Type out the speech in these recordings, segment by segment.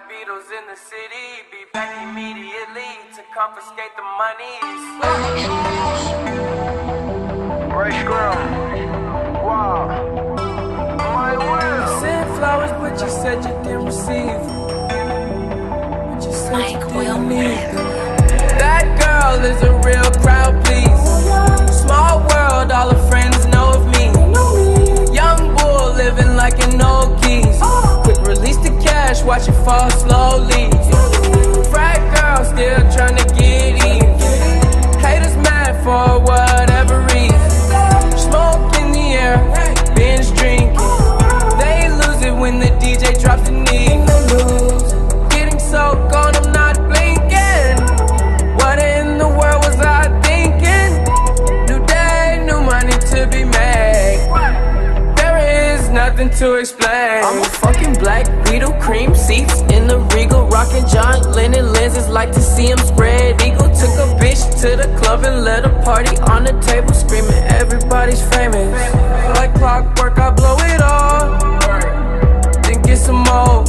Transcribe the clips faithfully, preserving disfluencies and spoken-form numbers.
Beatles in the city, be back immediately to confiscate the monies. Ray Scrum. Wow. My will. You sent flowers, but you said you didn't receive them. But you said you didn't need them. That girl is a real crowd, please. Small world, all her friends know of me. Young bull living like an old geese. Quick release the cash, watch it fall slowly. Frat girl still trying to get in. Haters mad for whatever reason. Smoke in the air, binge drinking. They lose it when the D J drops the knee. Getting so gone, I'm not blinking. What in the world was I thinking? New day, new money to be made. There is nothing to explain. I'm a fucking black Beetle, cream seats in the Regal, rocking John Lennon lenses, like to see him spread eagle. Took a bitch to the club and let a party on the table, screaming everybody's famous. Like clockwork, I blow it all, then get some more.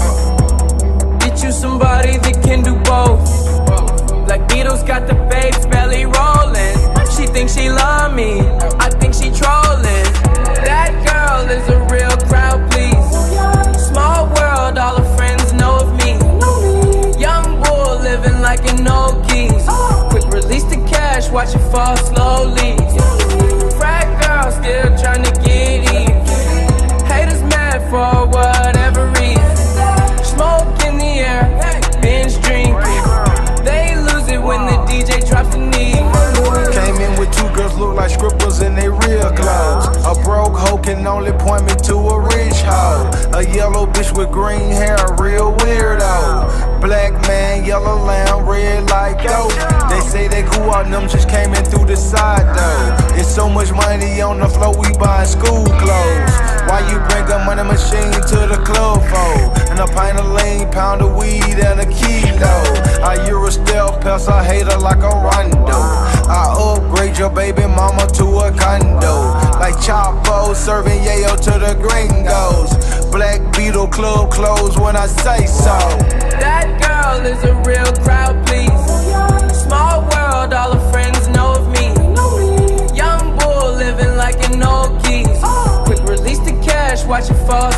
Get you somebody that can do both. Like Beatles got the babes belly rolling. She thinks she love me, I think she trolling. That girl is a real crowd, please. Small world, all her friends know of me. Young bull living like an old geese. Quick release the cash, watch it fall slowly. Frat girl still trying to get in. Haters mad for whatever reason. Smoke in the air, binge drinking. They lose it when the D J drops the knee. Came in with two girls look like scribbles in their real clothes. A broke hoe can only point me to a rich hoe. A yellow bitch with green hair, a real weirdo. Black man, yellow lamb, red like dope. They say they cool out, them just came in through the side though. It's so much money on the floor, we buying school clothes. Why you bring a money machine to the club for? And a pint of lean, pound of weed, and a kilo. I Euro stealth pass, I hate her like a rondo. I upgrade your baby mama to a condo. Like Chapo serving yayo to the gringos. Black Beetle club closed when I say so. That girl is a real crowd, please. Small world, all her friends know of me. Young bull living like an old geese. Quick release the cash, watch it fall